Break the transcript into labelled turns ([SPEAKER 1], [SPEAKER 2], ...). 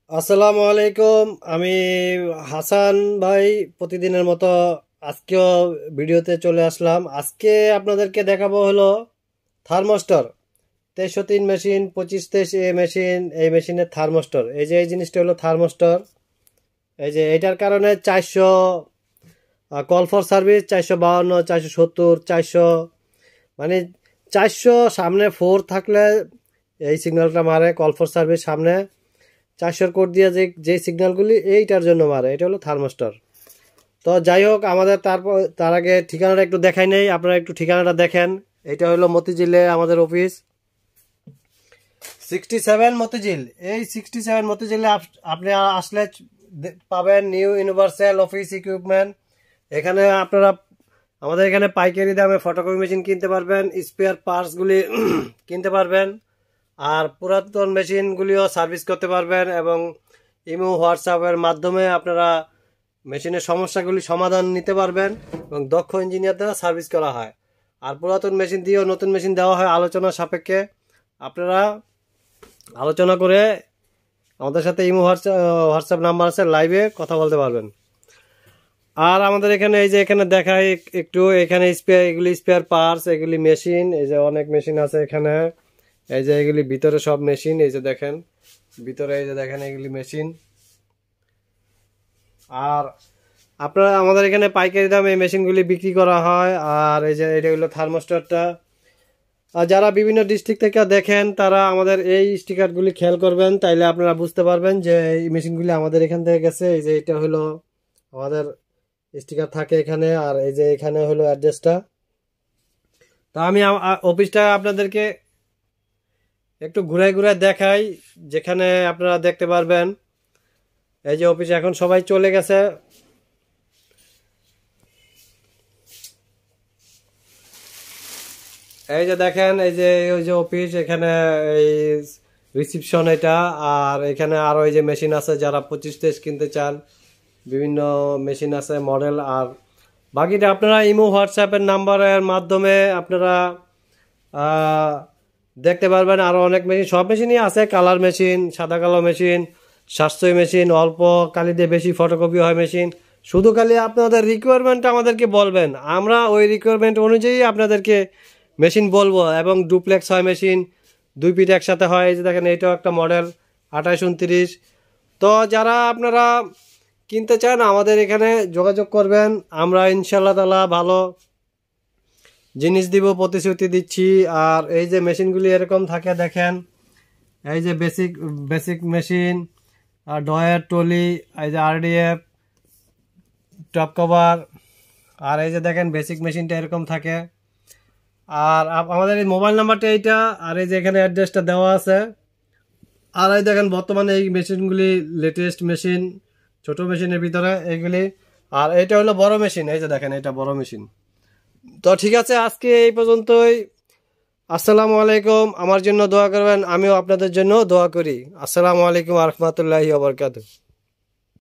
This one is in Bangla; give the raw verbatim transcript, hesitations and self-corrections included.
[SPEAKER 1] আসসালামু আলাইকুম। আমি হাসান ভাই প্রতিদিনের মতো আজকেও ভিডিওতে চলে আসলাম। আজকে আপনাদেরকে দেখাবো হলো থার্মোস্টর তেইশশো তিন মেশিন, পঁচিশ তেইশ এ মেশিন। এই মেশিনের থার্মোস্টর, এই যে এই জিনিসটা হলো থার্মোস্টর। এই যে এটার কারণে চারশো কল ফর সার্ভিস, চারশো বাউন্ন, চারশো সত্তর, চারশো মানে চারশো সামনে ফোর থাকলে এই সিগন্যালটা মারে। কল ফর সার্ভিস সামনে চারশোর কোড দিয়ে যে যে সিগন্যালগুলি এইটার জন্য মারে, এটা হলো থার্মোস্টর। তো যাই হোক, আমাদের তারপর তার আগে ঠিকানাটা একটু দেখাই নেই, আপনারা একটু ঠিকানাটা দেখেন। এটা হলো মতিঝিলে আমাদের অফিস, সিক্সটি সেভেন মতিঝিল। এই সিক্সটি সেভেন মতিঝিলে আপনি আসলে পাবেন নিউ ইউনিভার্সাল অফিস ইকুইপমেন্ট। এখানে আপনারা আমাদের এখানে পাইকারি দামে ফটোকপি মেশিন কিনতে পারবেন, স্পেয়ার পার্টসগুলি কিনতে পারবেন, আর পুরাতন মেশিনগুলিও সার্ভিস করতে পারবেন। এবং ইমো হোয়াটসঅ্যাপের মাধ্যমে আপনারা মেশিনের সমস্যাগুলি সমাধান নিতে পারবেন এবং দক্ষ ইঞ্জিনিয়ার দ্বারা সার্ভিস করা হয়। আর পুরাতন মেশিন দিয়েও নতুন মেশিন দেওয়া হয় আলোচনা সাপেক্ষে। আপনারা আলোচনা করে আমাদের সাথে ইমো হোয়াটসঅ্যাপ হোয়াটসঅ্যাপ নাম্বার আছে, লাইভে কথা বলতে পারবেন। আর আমাদের এখানে এই যে এখানে দেখাই একটু, এখানে স্পেয়ার, এগুলি স্পেয়ার পার্টস, এগুলি মেশিন। এই যে অনেক মেশিন আছে এখানে, এই যে এগুলি ভিতরে সব মেশিন। এই যে দেখেন ভিতরে, এই যে দেখেন এগুলি মেশিন। আর আপনারা আমাদের এখানে পাইকারি দামে এই মেশিনগুলি বিক্রি করা হয়। আর এই যে এটা হলো থার্মোস্টরটা। আর যারা বিভিন্ন ডিস্ট্রিক্ট থেকে দেখেন তারা আমাদের এই স্টিকারগুলি খেয়াল করবেন, তাইলে আপনারা বুঝতে পারবেন যে এই মেশিনগুলি আমাদের এখান থেকে গেছে। এই যে এটা হলো আমাদের স্টিকার থাকে এখানে, আর এই যে এখানে হলো অ্যাড্রেসটা। তা আমি অফিসটা আপনাদেরকে একটু ঘুরাই ঘুরাই দেখাই, যেখানে আপনারা দেখতে পারবেন। এই যে অফিসে এখন সবাই চলে গেছে। এই যে দেখেন, এই যে ওই যে অফিস, এখানে এই রিসিপশন এটা। আর এখানে আরো এই যে মেশিন আছে, যারা পঁচিশ তেইশ কিনতে চান বিভিন্ন মেশিন আছে মডেল। আর বাকিটা আপনারা ইমো হোয়াটসঅ্যাপের নাম্বারের মাধ্যমে আপনারা দেখতে পারবেন। আরও অনেক মেশিন, সব মেশিনই আছে, কালার মেশিন, সাদা কালো মেশিন, সাশ্রয়ী মেশিন, অল্প কালি দিয়ে বেশি ফটোকপি হয় মেশিন। শুধু খালি আপনাদের রিকোয়ারমেন্ট আমাদেরকে বলবেন, আমরা ওই রিকোয়ারমেন্ট অনুযায়ী আপনাদেরকে মেশিন বলবো। এবং ডুপ্লেক্স হয় মেশিন, দুই পিঠ একসাথে হয়। এই যে দেখেন এইটাও একটা মডেল আঠাশ উনত্রিশ। তো যারা আপনারা কিনতে চান আমাদের এখানে যোগাযোগ করবেন, আমরা ইনশাল্লাহ তাআলা ভালো জিনিস দিব, প্রতিশ্রুতি দিচ্ছি। আর এই যে মেশিনগুলি এরকম থাকে দেখেন, এই যে বেসিক বেসিক মেশিন, আর ডয়ার টলি, এই যে আরডিএফ টপ কভার। আর এই যে দেখেন বেসিক মেশিনটা এরকম থাকে। আর আমাদের এই মোবাইল নাম্বারটা এইটা, আর এই যে এখানে অ্যাড্রেসটা দেওয়া আছে। আর এই দেখেন বর্তমানে এই মেশিনগুলি লেটেস্ট মেশিন, ছোট মেশিনের ভিতরে এইগুলি। আর এটা হলো বড় মেশিন, এই যে দেখেন এটা বড় মেশিন। তো ঠিক আছে, আজকে এই পর্যন্তই। আসসালামু আলাইকুম। আমার জন্য দোয়া করবেন, আমিও আপনাদের জন্য দোয়া করি। আসসালামু আলাইকুম ওয়া রাহমাতুল্লাহি ওয়া বারাকাতুহু।